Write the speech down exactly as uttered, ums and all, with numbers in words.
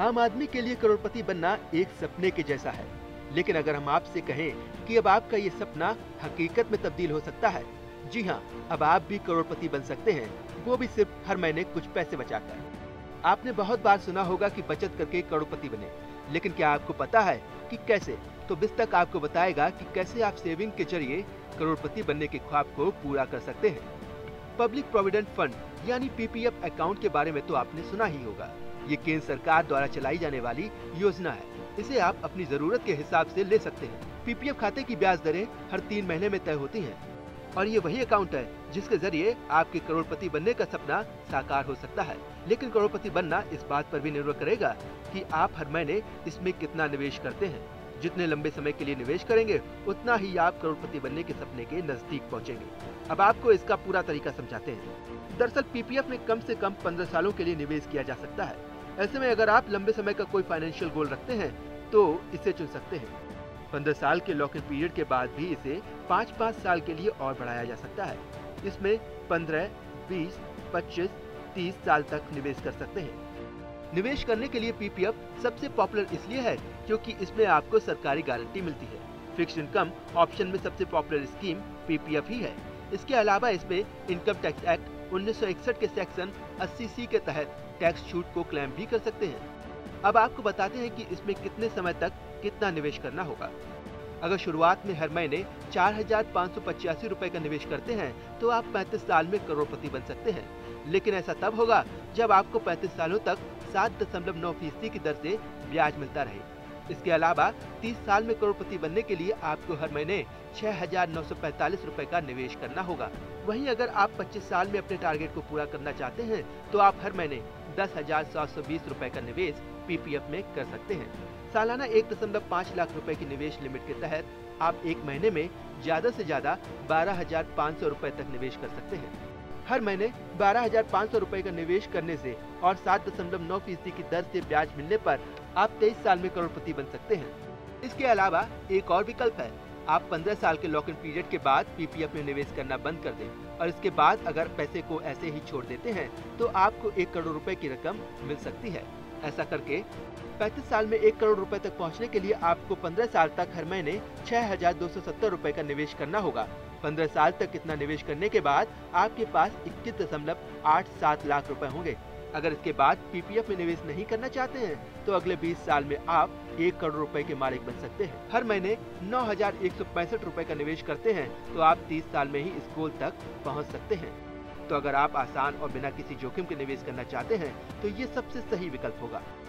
आम आदमी के लिए करोड़पति बनना एक सपने के जैसा है, लेकिन अगर हम आपसे कहें कि अब आपका ये सपना हकीकत में तब्दील हो सकता है, जी हाँ, अब आप भी करोड़पति बन सकते हैं, वो भी सिर्फ हर महीने कुछ पैसे बचाकर। आपने बहुत बार सुना होगा कि बचत करके करोड़पति बने, लेकिन क्या आपको पता है कि कैसे? तो बिस्तक आपको बताएगा कि कैसे आप सेविंग के जरिए करोड़पति बनने के ख्वाब को पूरा कर सकते हैं। पब्लिक प्रोविडेंट फंड यानी पीपीएफ अकाउंट के बारे में तो आपने सुना ही होगा। ये केंद्र सरकार द्वारा चलाई जाने वाली योजना है। इसे आप अपनी जरूरत के हिसाब से ले सकते हैं। पीपीएफ खाते की ब्याज दरें हर तीन महीने में तय होती हैं और ये वही अकाउंट है जिसके जरिए आपके करोड़पति बनने का सपना साकार हो सकता है। लेकिन करोड़पति बनना इस बात पर भी निर्भर करेगा कि आप हर महीने इसमें कितना निवेश करते हैं। जितने लंबे समय के लिए निवेश करेंगे, उतना ही आप करोड़पति बनने के सपने के नजदीक पहुंचेंगे। अब आपको इसका पूरा तरीका समझाते हैं। दरअसल पीपीएफ में कम से कम पंद्रह सालों के लिए निवेश किया जा सकता है। ऐसे में अगर आप लंबे समय का कोई फाइनेंशियल गोल रखते हैं तो इसे चुन सकते हैं। पंद्रह साल के लॉक इन पीरियड के बाद भी इसे पाँच पाँच साल के लिए और बढ़ाया जा सकता है। इसमें पंद्रह, बीस, पच्चीस, तीस साल तक निवेश कर सकते हैं। निवेश करने के लिए पीपीएफ सबसे पॉपुलर इसलिए है क्योंकि इसमें आपको सरकारी गारंटी मिलती है। फिक्स्ड इनकम ऑप्शन में सबसे पॉपुलर स्कीम पीपीएफ ही है। इसके अलावा इसमें इनकम टैक्स एक्ट उन्नीस सौ इकसठ के सेक्शन अस्सी सी के तहत टैक्स छूट को क्लेम भी कर सकते हैं। अब आपको बताते हैं कि इसमें कितने समय तक कितना निवेश करना होगा। अगर शुरुआत में हर महीने चार हजार पाँच सौ पचासी रूपए का निवेश करते हैं तो आप पैंतीस साल में करोड़पति बन सकते हैं। लेकिन ऐसा तब होगा जब आपको पैंतीस सालों तक सात दशमलव नौ फीसदी की दर से ब्याज मिलता रहे। इसके अलावा तीस साल में करोड़पति बनने के लिए आपको हर महीने छह हजार नौ सौ पैंतालीस रूपए का निवेश करना होगा। वहीं अगर आप पच्चीस साल में अपने टारगेट को पूरा करना चाहते हैं तो आप हर महीने दस हजार सात सौ बीस रूपए का निवेश पीपीएफ में कर सकते हैं। सालाना एक दशमलव पाँच लाख रुपए की निवेश लिमिट के तहत आप एक महीने में ज्यादा से ज्यादा बारह हजार पाँच सौ रूपए तक निवेश कर सकते हैं। हर महीने बारह हजार पाँच सौ रूपए का निवेश करने से और सात दशमलव नौ फीसदी की दर से ब्याज मिलने पर आप तेईस साल में करोड़पति बन सकते हैं। इसके अलावा एक और विकल्प है। आप पंद्रह साल के लॉक इन पीरियड के बाद पीपीएफ में निवेश करना बंद कर दें और इसके बाद अगर पैसे को ऐसे ही छोड़ देते हैं तो आपको एक करोड़ रुपए की रकम मिल सकती है। ऐसा करके पैंतीस साल में एक करोड़ रुपए तक पहुंचने के लिए आपको पंद्रह साल तक हर महीने छह हजार दो सौ सत्तर रूपए का निवेश करना होगा। पंद्रह साल तक इतना निवेश करने के बाद आपके पास इक्कीस दशमलव आठ सात लाख रुपए होंगे। अगर इसके बाद पीपीएफ में निवेश नहीं करना चाहते हैं तो अगले बीस साल में आप एक करोड़ रुपए के मालिक बन सकते हैं। हर महीने नौ हजार एक सौ पैंसठ रूपए का निवेश करते हैं तो आप तीस साल में ही इस गोल तक पहुंच सकते हैं। तो अगर आप आसान और बिना किसी जोखिम के निवेश करना चाहते हैं तो ये सबसे सही विकल्प होगा।